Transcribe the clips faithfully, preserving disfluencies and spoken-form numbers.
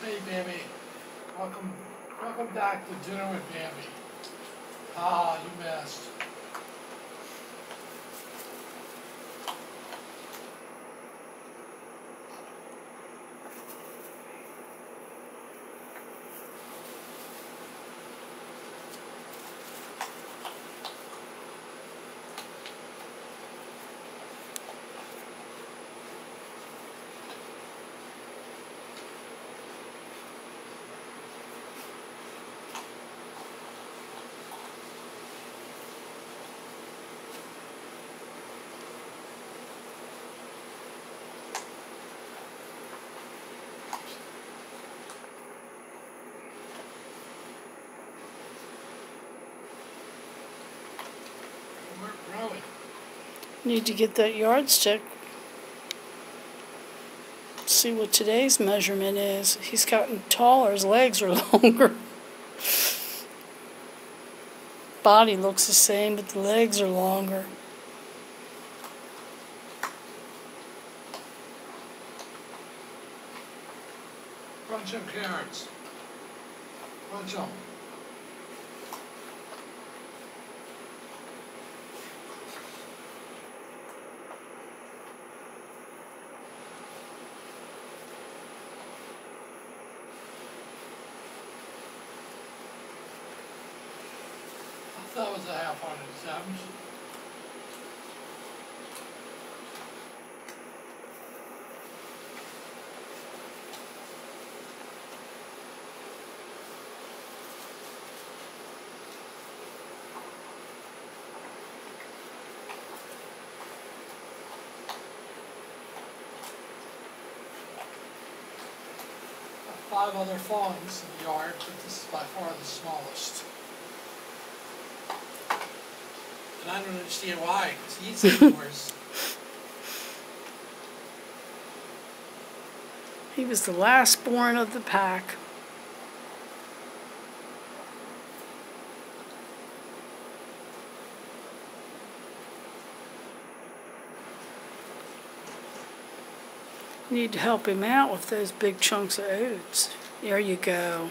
Hey, Bambi. Welcome, welcome back to dinner with Bambi. Ah, you missed. We're growing. Need to get that yardstick. See what today's measurement is. He's gotten taller, his legs are longer. Body looks the same, but the legs are longer. Bunch of carrots. Bunch of them. That was a half hundred sevens. Five other fawns in the yard, but this is by far the smallest. And I don't understand why, because he eats indoors. He was the last born of the pack. Need to help him out with those big chunks of oats. There you go.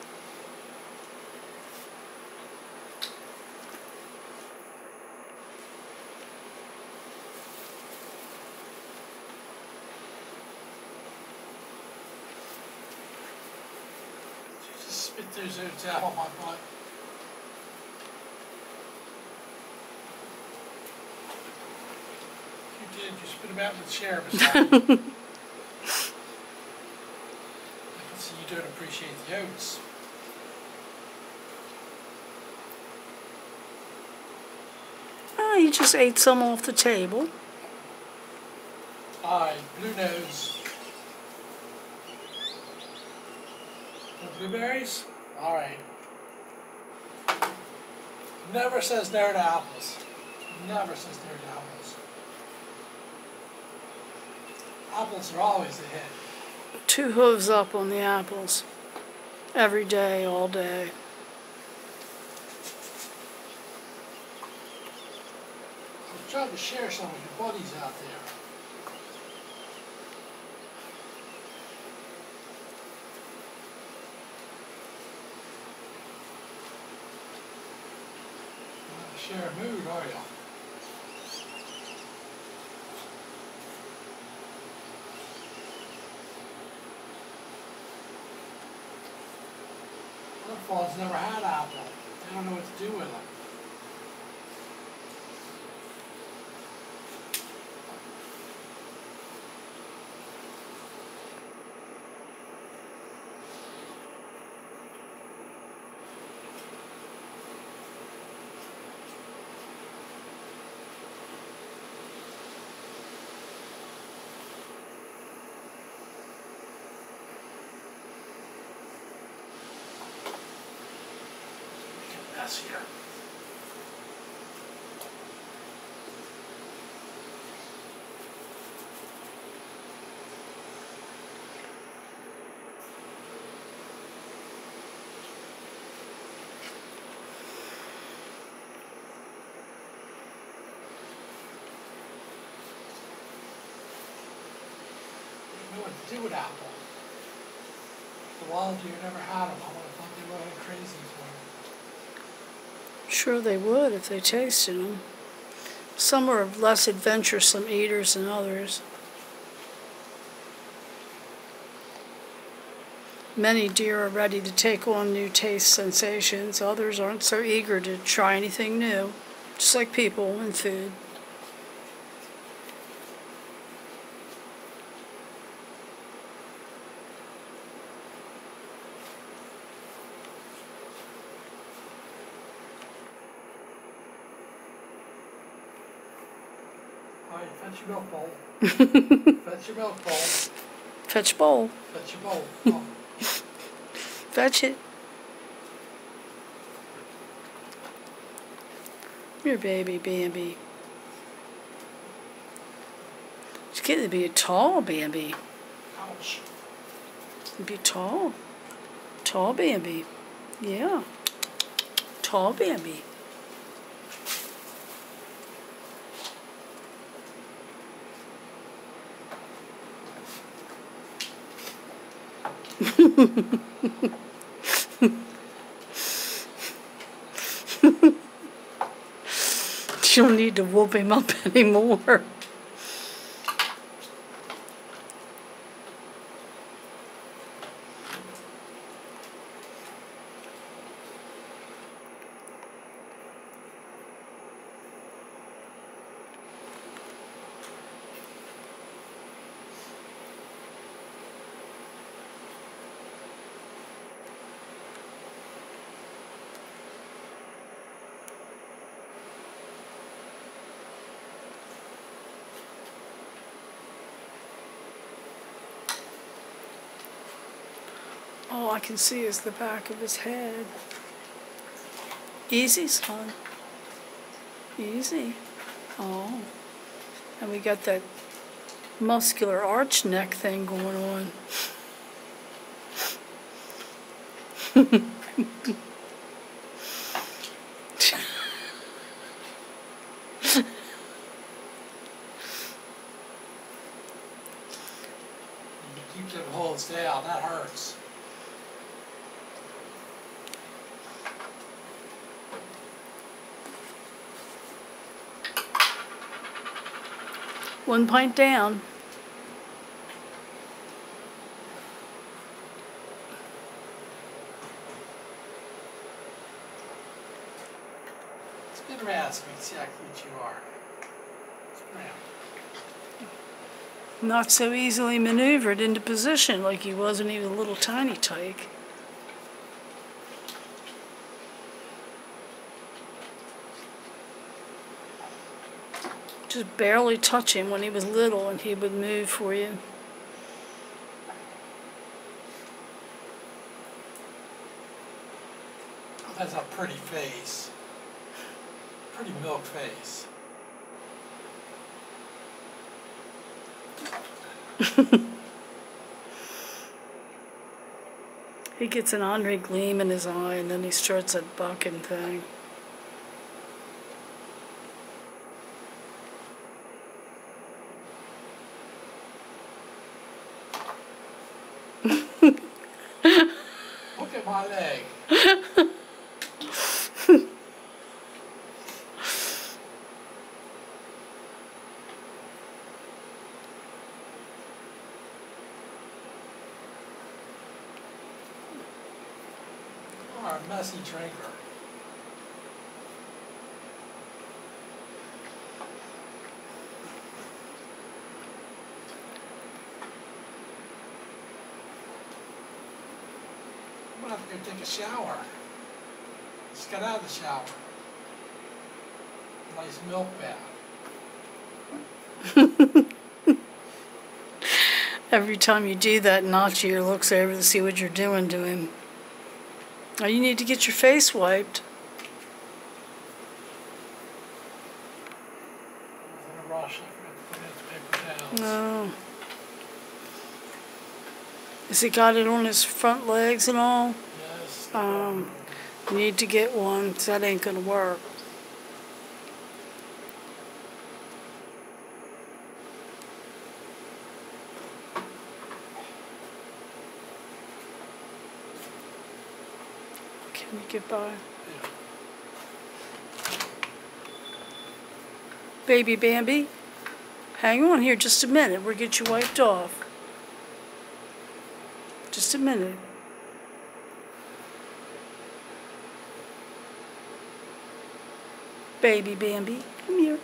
Just spit those oats out on my butt. If you did, you spit them out in the chair beside me. I can see you don't appreciate the oats. Oh, you just ate some off the table. Aye, blue nose. The blueberries? Alright. Never says no to apples. Never says no to apples. Apples are always a hit. Two hooves up on the apples. Every day, all day. I'm trying to share some with your buddies out there. You're not to share a mood, are you? Other fawns never had apple. They don't know what to do with them. Mess here. Know what to do with apple. the wild deer never had them, I would have thought they would have crazy for them. Sure they would if they tasted them. Some are less adventuresome eaters than others. Many deer are ready to take on new taste sensations. Others aren't so eager to try anything new, just like people and food. All right, fetch your milk bowl. Fetch your milk bowl. Fetch bowl. Fetch your bowl. Oh. Fetch it. Your baby Bambi. It's getting to be a tall Bambi. Ouch. Be tall. Tall Bambi. Yeah. Tall Bambi. You don't need to whoop him up anymore. All I can see is the back of his head. Easy, son. Easy. Oh. And we got that muscular arch neck thing going on. You keep them holes down, that hurts. One pint down. Spin around so we can see how cute you are. Spin around. Not so easily maneuvered into position like he was when he was a little tiny tyke. Just barely touch him when he was little and he would move for you. Oh, that's a pretty face. Pretty milk face. He gets an ornery gleam in his eye and then he starts that bucking thing. Look at my leg. You are a messy drinker. I'm gonna have to go take a shower. Just got out of the shower. Nice milk bath. Every time you do that, Nachi looks over to see what you're doing to him. Oh, you need to get your face wiped. I was in a rush. I forgot to put in the paper towels. No. Has he got it on his front legs and all? Yes. Um, you need to get one, 'cause that ain't gonna work. Can you get by? Yeah. Baby Bambi, hang on here just a minute. We'll get you wiped off. Just a minute. Baby Bambi, come here.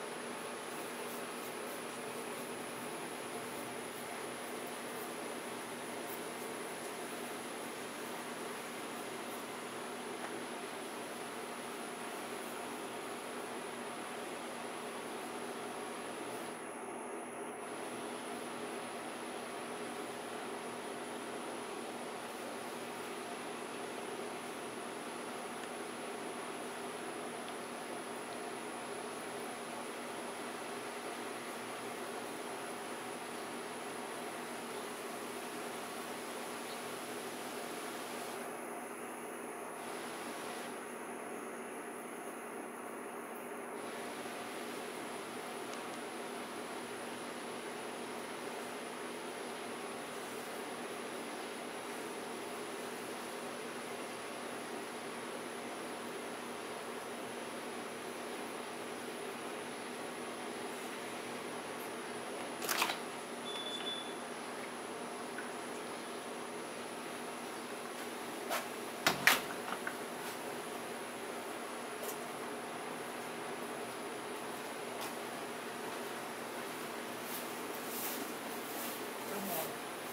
Come on.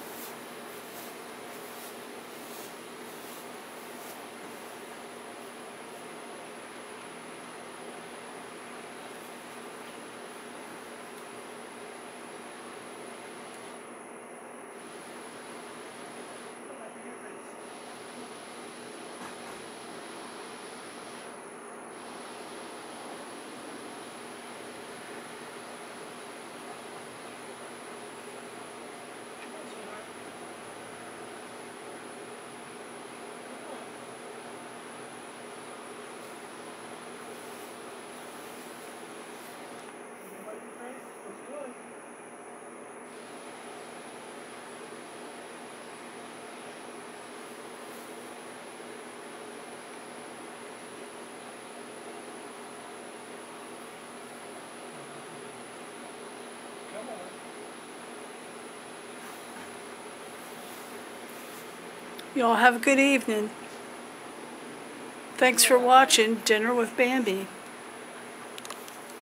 Come on. Y'all have a good evening. Thanks for watching Dinner with Bambi.